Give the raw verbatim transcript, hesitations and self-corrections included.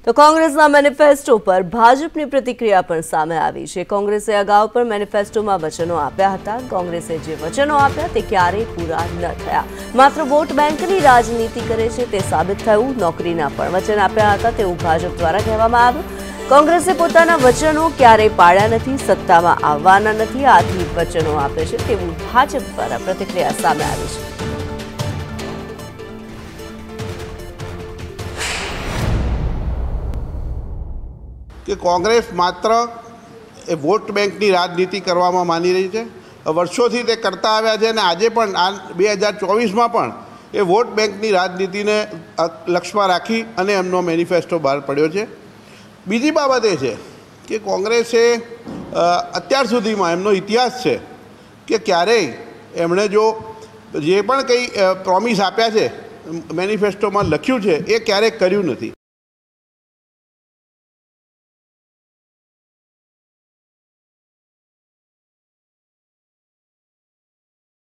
તો કોંગ્રેસના મેનિફેસ્ટો પર ભાજપની પ્રતિક્રિયા પણ સામે આવી છે। કોંગ્રેસે અગાઉ પણ મેનિફેસ્ટોમાં વચનો આપ્યા હતા। કોંગ્રેસે જે વચનો આપ્યા તે ક્યારેય પૂરા ન થયા, માત્ર વોટ બેંકની રાજનીતિ કરે છે તે સાબિત થયું। નોકરીના પણ વચન આપ્યા હતા તેવું ભાજપ દ્વારા કહેવામાં આવ્યું। કોંગ્રેસે પોતાના વચનો ક્યારેય પાળ્યા નથી, સત્તામાં આવવાના નથી, આથી વચનો આપે છે તેવું ભાજપ દ્વારા પ્રતિક્રિયા સામે આવી છે। કે કોંગ્રેસ માત્ર એ વોટ બેંકની રાજનીતિ કરવામાં માની રહી છે। વર્ષોથી તે કરતા આવ્યા છે અને આજે પણ આ બે હજાર ચોવીસમાં પણ એ વોટ બેંકની રાજનીતિને લક્ષ્યમાં રાખી અને એમનો મેનિફેસ્ટો બહાર પડ્યો છે। બીજી બાબત એ છે કે કોંગ્રેસે અત્યાર સુધીમાં એમનો ઇતિહાસ છે કે ક્યારેય એમણે જો જે પણ કંઈ પ્રોમિસ આપ્યા છે, મેનિફેસ્ટોમાં લખ્યું છે, એ ક્યારેય કર્યું નથી।